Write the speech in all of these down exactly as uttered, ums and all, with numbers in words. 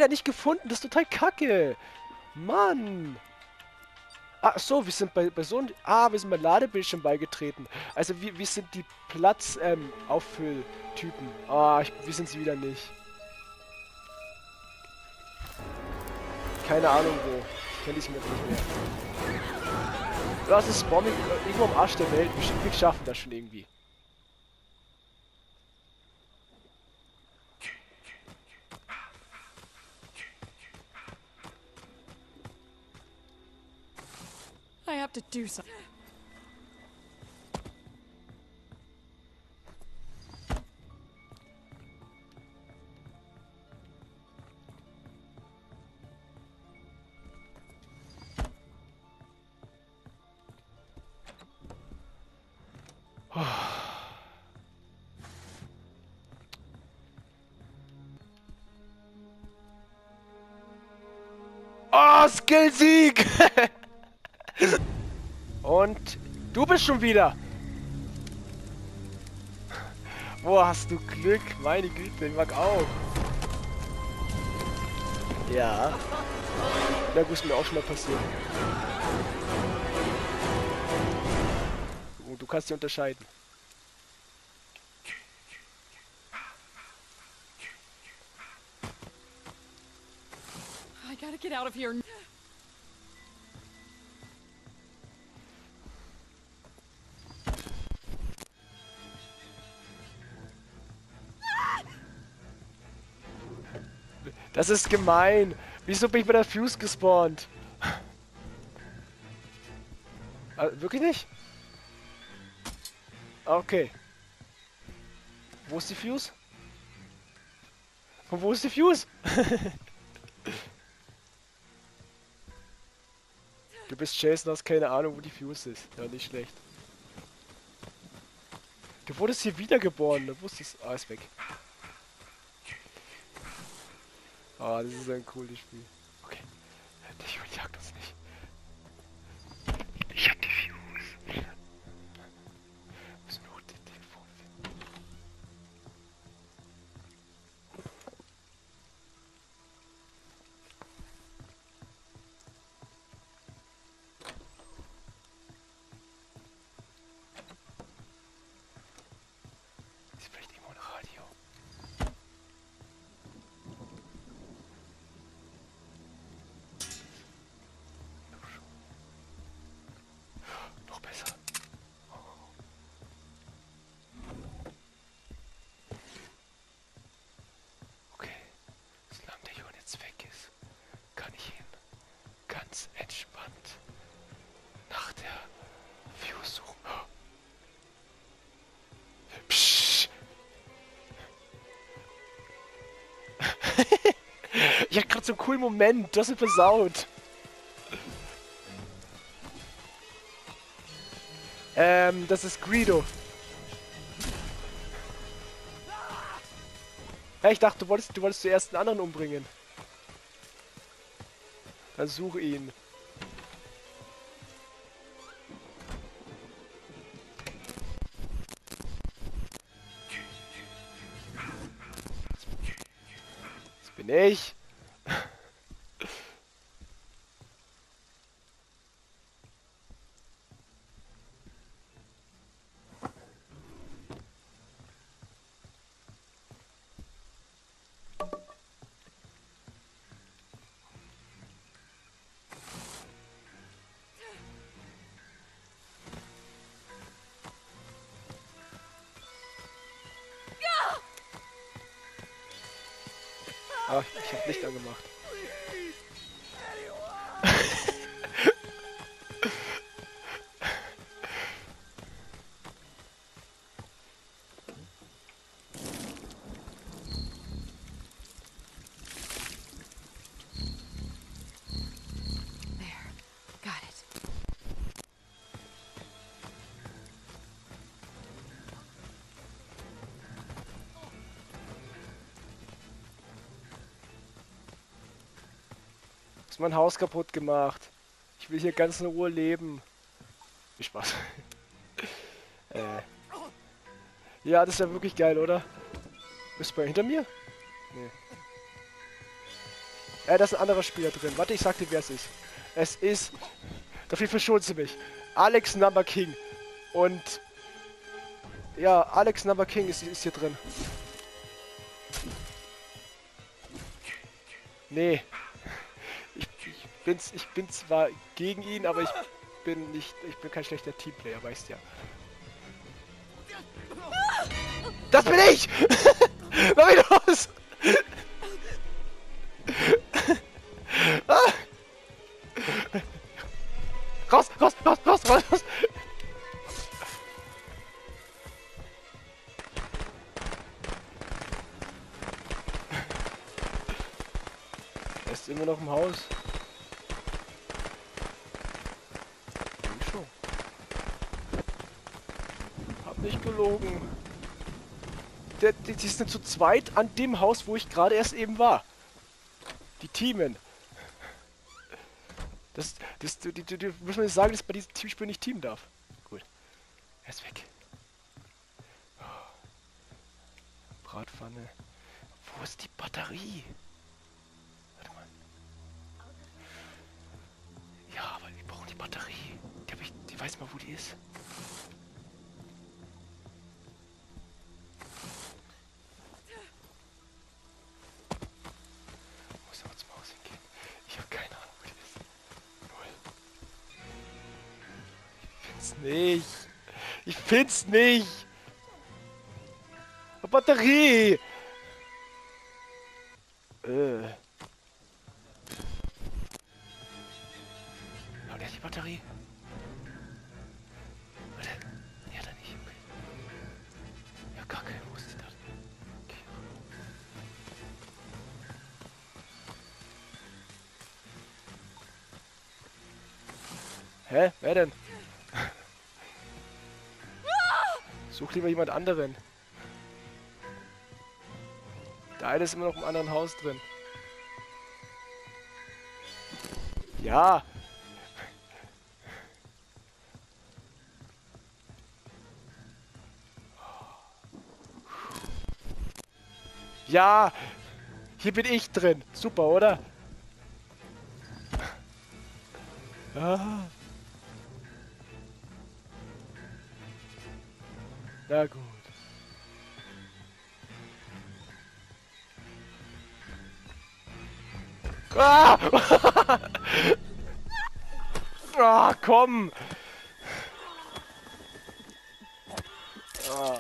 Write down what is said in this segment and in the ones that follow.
leider nicht gefunden. Das ist total kacke. Mann. Ach so, wir sind bei, bei so einem... Ah, wir sind bei Ladebildschirm beigetreten. Also wir, wir sind die Platz, ähm, Auffülltypen. Ah, ich, wir sind sie wieder nicht. Keine Ahnung wo. Kenn ich mir nicht mehr. Das ist Bombing irgendwo am Arsch der Welt. Wir, wir schaffen das schon irgendwie. I have to do something. Oh, Skillsieg! Und du bist schon wieder. Wo hast du Glück? Meine Güte, ich mag auch. Ja. Na gut, ist mir auch schon mal passiert. Oh, du kannst dich unterscheiden. I gotta get out of here. Das ist gemein. Wieso bin ich bei der Fuse gespawnt? Ah, wirklich nicht? Okay. Wo ist die Fuse? Und wo ist die Fuse? Du bist Jason, hast keine Ahnung, wo die Fuse ist. Ja, nicht schlecht. Du wurdest hier wiedergeboren, da wusstest du... Ah, ist weg. Ah, das ist ein cooles Spiel. Okay. Ich jagt uns nicht. Ich hab die Fuse. Müssen wir auch den Telefon finden. Ist vielleicht irgendwo ein Radio? Noch besser. Okay. Solange der Junge jetzt weg ist, kann ich ihn ganz entspannt nach der Fuse suchen. Psch. Ich hatte gerade so einen coolen Moment, das ist versaut. Ähm, das ist Greedo. Hey, ich dachte, du wolltest, du wolltest zuerst einen anderen umbringen. Dann suche ihn. Das bin ich. Ah, ich hab Licht angemacht. Ist mein Haus kaputt gemacht. Ich will hier ganz in Ruhe leben. Viel Spaß. äh. Ja, das ist ja wirklich geil, oder? Bist du bei hinter mir? Nee. Äh, da ist ein anderer Spieler drin. Warte, ich sag dir, wer es ist. Es ist... Dafür verschont sie mich. Alex Number King. Und... Ja, Alex Number King ist, ist hier drin. Nee. Ich, ich, bin's, ich bin zwar gegen ihn, aber ich bin nicht... Ich bin kein schlechter Teamplayer, weißt ja. Das bin ich! Mach mich los! Ah. Raus, raus, raus, raus, raus, raus! Er ist immer noch im Haus. Ich schon. Hab nicht gelogen. Der, die, die sind zu zweit an dem Haus, wo ich gerade erst eben war. Die Teamen. Das, das, die, die, die, muss man jetzt sagen, dass bei diesem Teamspiel nicht teamen darf. Gut. Er ist weg. Oh. Bratpfanne. Wo ist die Batterie? Warte mal. Ja, aber wir brauchen die Batterie. Die, hab ich, die weiß mal, wo die ist. Nicht. Ich find's nicht. Batterie. Äh. Hat er die Batterie? Warte. Nee, hat er nicht. Okay. Ja, Kacke. Wo ist die da? Okay. Hä? Wer denn? Such lieber jemand anderen. Der eine ist immer noch im anderen Haus drin. Ja. Ja. Hier bin ich drin. Super, oder? Ah. Na gut. Ah! Ah, komm! Ah.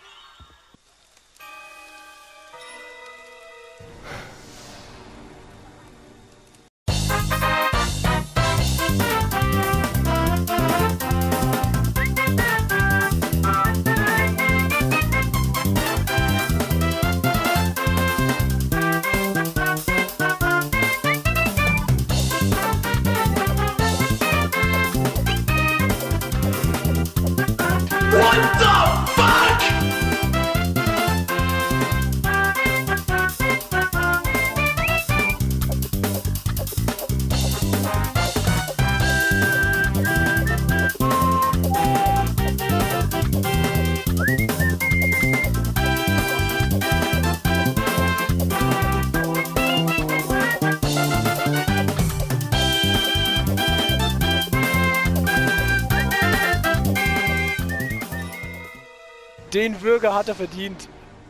Den Würger hat er verdient.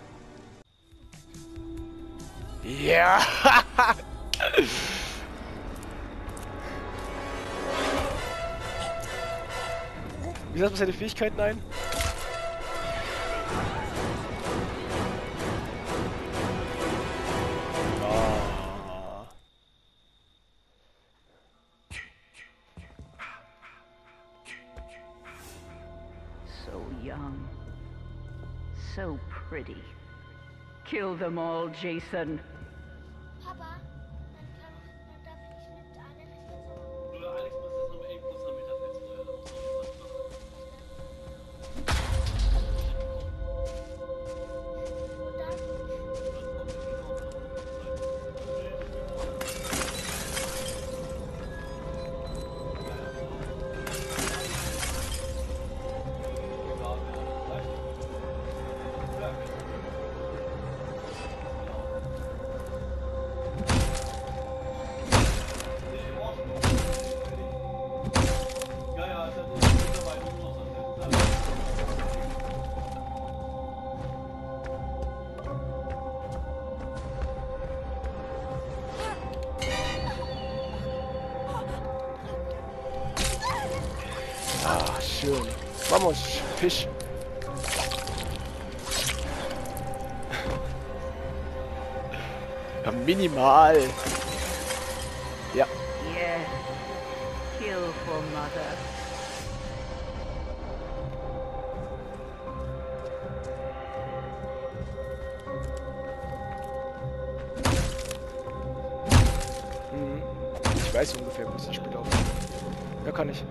Ja! Wie setzt man seine Fähigkeiten ein? Oh. So young. So pretty. Kill them all, Jason. Papa, dann kann dann darf ich nicht alle Person. Oder Alex muss das nochmal eben kurz am Mittag Ah, schön. Machen wir uns Fisch. Ja, minimal. Ja. Yes. Kill for mother. Mhm. Ich weiß ungefähr, wo das Spiel läuft. Ja, kann ich.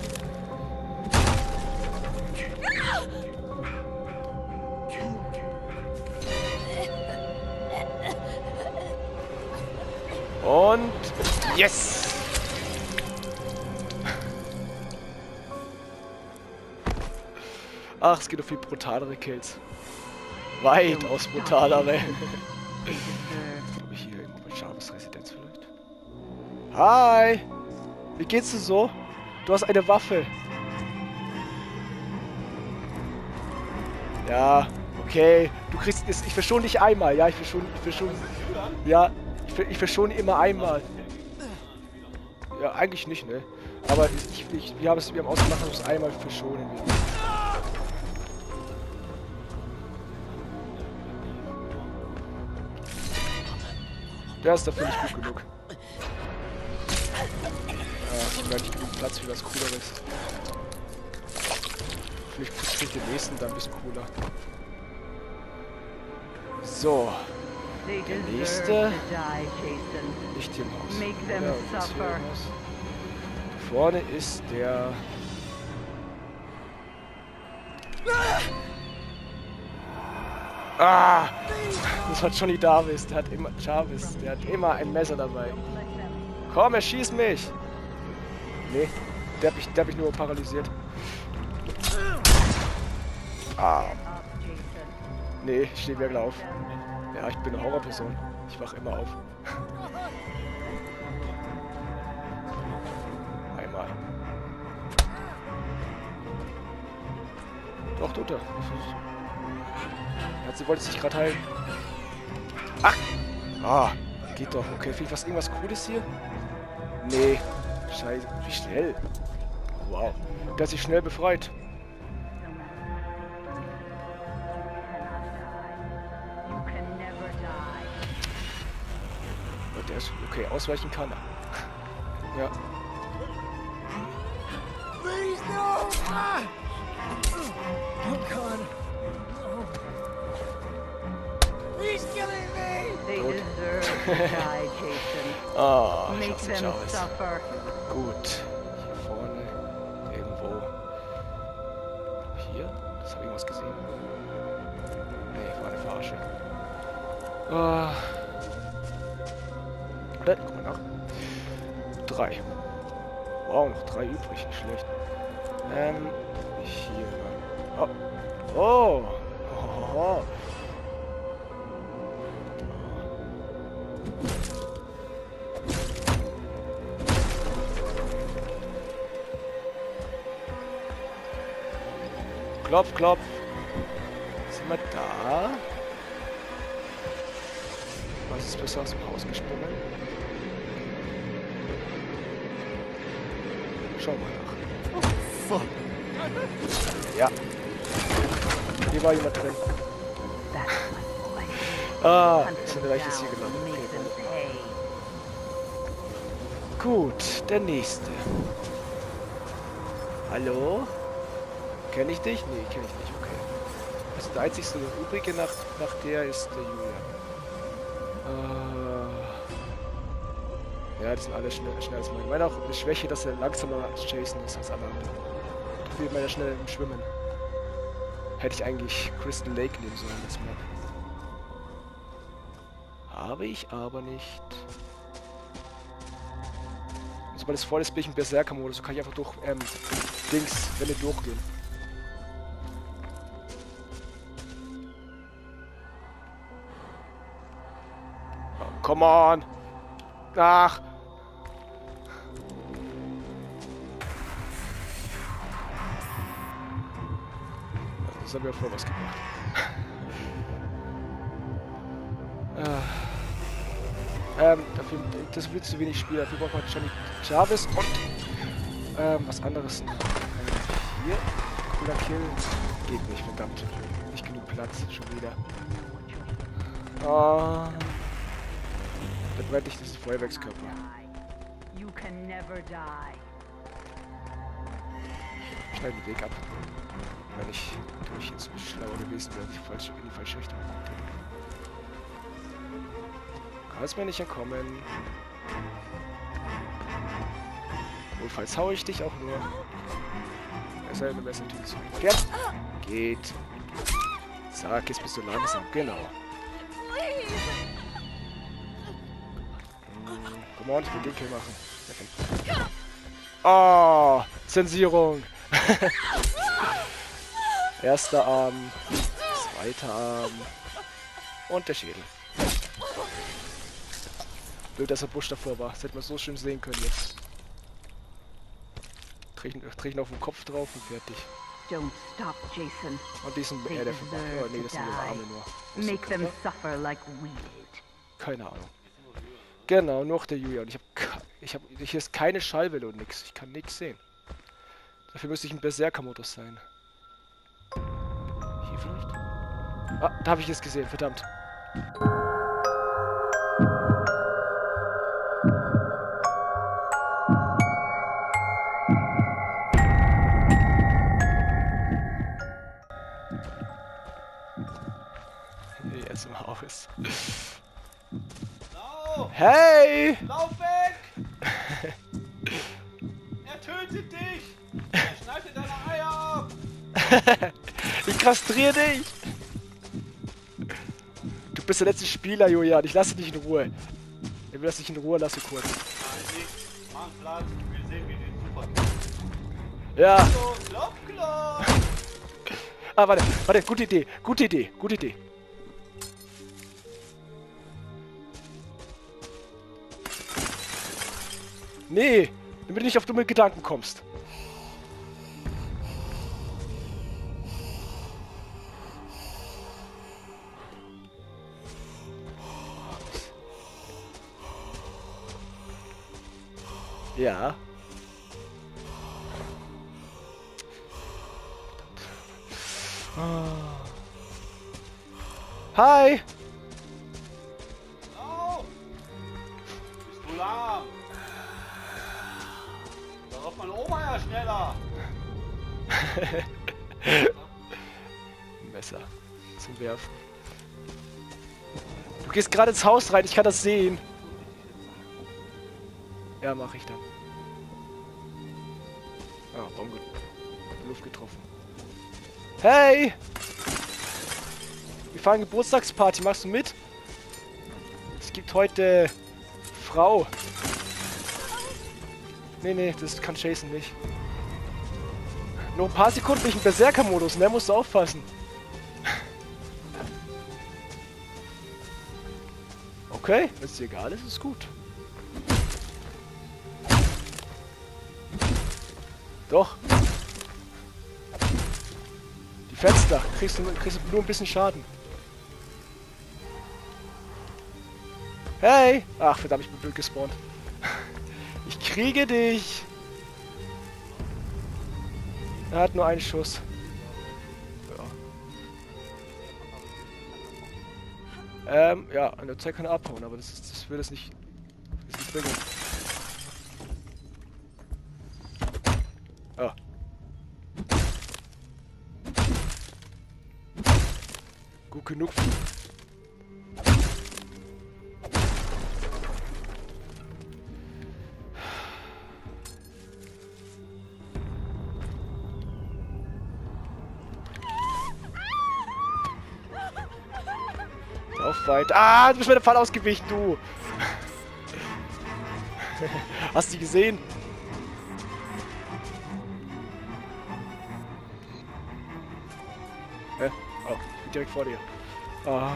Und yes! Ach, es geht um viel brutalere Kills. Weitaus brutalere. Habe ich hier irgendwo mit Jarvis Residenz vielleicht? Hi! Wie geht's dir so? Du hast eine Waffe. Ja, okay. Du kriegst es. Ich verschone dich einmal. Ja, ich verschone. Ich verschone. Ja, ich, ich verschone immer einmal. Ja, eigentlich nicht, ne? Aber ich, ich, wir haben es, wir haben ausgemacht, dass wir es einmal verschonen. Der ist dafür nicht gut genug. Ja, ich habe nicht genug Platz für was Cooleres. Vielleicht kriege ich den nächsten da ein bisschen cooler. So. Der nächste. Nicht hier im Haus. Ja, und jetzt hier im Haus. Da vorne ist der. Ah! Das war Johnny Davis. Der hat immer. Jarvis. Der hat immer ein Messer dabei. Komm, er schießt mich! Nee, der hat mich, der hat mich nur paralysiert. Ah. Nee, ich stehe wieder auf. Ja, ich bin eine Horrorperson. Ich wach immer auf. Einmal. Doch, tut er. Ja, sie wollte sich gerade heilen. Ach! Ah, geht doch. Okay, finde ich was irgendwas Cooles hier? Nee. Scheiße. Wie schnell. Wow. Der hat sich schnell befreit. Der ist okay, ausweichen kann er. Ja. Please, no! Ah! Oh God! He's killing me! They deserve to die, Jason. Ah, ich Make hasse them Jarvis. suffer. Gut. Hier vorne. Irgendwo. Hier? Das habe ich irgendwas gesehen. Nee, war eine Verarsche. Ah. Oder? Guck mal nach. Drei. Wow, noch drei übrig. Nicht schlecht. Ähm, hier. Oh. Oh. Oh. Oh. Klopf, klopf. Sind wir da? Was ist besser aus dem Haus gesprungen? Schau mal nach. Oh, fuck. Ja. Hier war jemand drin. Ah, ist ein Leiches hier gelandet. Okay, gut, der nächste. Hallo? Kenn ich dich? Nee, kenn ich nicht, okay. Also der einzigste übrige nach, nach der ist der Julian. Äh, ja, die sind alle schnell, schnell als mein. Ich meine auch eine Schwäche, dass er langsamer als Jason ist als alle anderen. Wie meine schnell im Schwimmen. Hätte ich eigentlich Crystal Lake nehmen sollen als Map. Habe ich aber nicht. Sobald es voll ist, bin ich im Berserker-Modus. So kann ich einfach durch ähm, Dings, Wände durchgehen. Oh, come on! Ach! Das haben wir voll was gemacht. ähm, dafür, das wird zu wenig Spieler. Dafür braucht man Johnny Jarvis und ähm, was anderes. hier. Cooler Kill. Geht nicht, verdammt. Nicht genug Platz, schon wieder. Ah. Da brennt nicht das Feuerwerkskörper. You can never die. Schnell den Weg ab. Wenn ich durch jetzt schlauer gewesen wäre, die falsche, in die falsche Richtung geguckt hätte. Kannst mir nicht entkommen. Notfalls hau ich dich auch nur. Es sei denn, du wärst natürlich zu Pferd. Geht. Sag, jetzt bist du langsam. Genau. Hm, come on, ich will den Kill machen. Oh, Zensierung. Erster Arm, zweiter Arm und der Schädel. Blöd, dass der Busch davor war. Das hätte man so schön sehen können jetzt. Treten auf den Kopf drauf und fertig. Don't stop, Jason. Und diesen They äh, der verbracht. Oh nee, das sind ihre Arme nur. Wo ist der Make them Körper? suffer like we did. Keine Ahnung. Genau, noch der Julian. Ich habe ich hab, hier ist keine Schallwelle und nix. Ich kann nichts sehen. Dafür müsste ich im Berserker-Modus sein. Hier vielleicht? Ah, da habe ich es gesehen, verdammt. Jetzt im Haus. Lauf! Hey! Lauf weg! Er tötet dich! Er schneidet deine Eier ab! Ich kastriere dich! Du bist der letzte Spieler, Julian. Ich lasse dich in Ruhe. Ich will, dass ich in Ruhe lasse kurz. Nein, nicht. Mach Platz. Ich will sehen, wie den super. Ja. So, klopf, klopf! Ah, warte, warte. Gute Idee. Gute Idee. Gute Idee. Nee, damit du nicht auf dumme Gedanken kommst. Ja. Hi! Lauf! Bist du lahm? Darauf meine Oma ja schneller! Messer zum Werfen. Du gehst gerade ins Haus rein, ich kann das sehen. Ja, mache ich dann. Ah, Baum get Luft getroffen. Hey! Wir fahren Geburtstagsparty, machst du mit? Es gibt heute Frau. Nee, nee, das kann Jason nicht. Nur ein paar Sekunden bin ich im Berserker-Modus, ne? Musst du aufpassen. Okay, wenn es dir egal ist, ist gut. Doch. Die Fenster. Kriegst du, kriegst du nur ein bisschen Schaden. Hey! Ach, verdammt, ich bin blöd gespawnt. Ich kriege dich! Er hat nur einen Schuss. Ja. Ähm, ja, an der Zeit kann er abhauen, aber das, ist, das will es nicht, das nicht bringen. Ah. Gut genug. Auf weit. Ah, du bist mir der Fall ausgewichen, du! Hast du die gesehen? Hä? Oh, ich bin direkt vor dir. Ah.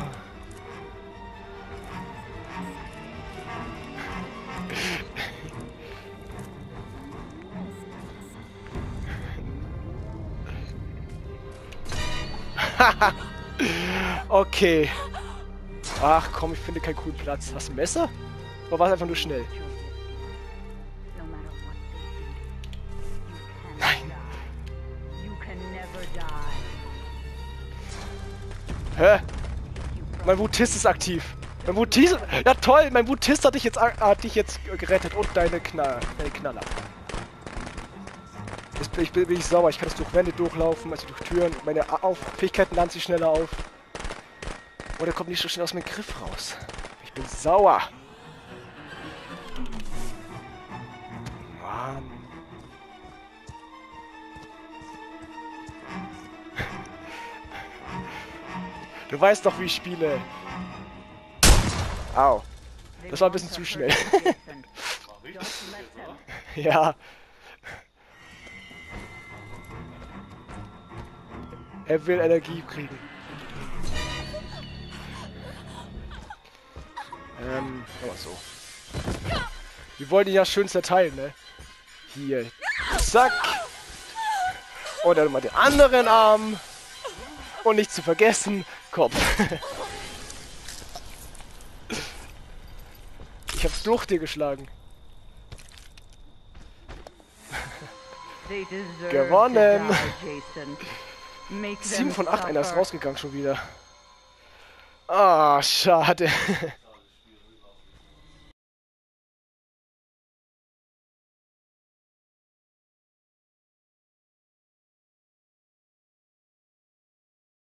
Okay. Ach komm, ich finde keinen coolen Platz. Hast du ein Messer? Oder war es einfach nur schnell? No matter what they do, you Nein. Hä? Mein Wutist ist aktiv. Mein Wutist... Ja toll, mein Wutist hat dich jetzt, hat dich jetzt gerettet. Und deine, Knall, deine Knaller. Jetzt bin ich, bin ich sauer. Ich kann jetzt durch Wände durchlaufen, also durch Türen. Meine auf Fähigkeiten laden sich schneller auf. Oh, der kommt nicht so schnell aus meinem Griff raus. Ich bin sauer. Mann. Du weißt doch, wie ich spiele. Au. Das war ein bisschen zu schnell. Ja. Er will Energie kriegen. Ähm, aber so. Wir wollen ihn ja schön zerteilen, ne? Hier. Zack. Und dann mal den anderen Arm. Und nicht zu vergessen, Kopf. Ich hab durch dir geschlagen. Gewonnen. sieben von acht, einer ist rausgegangen schon wieder. Ah, schade.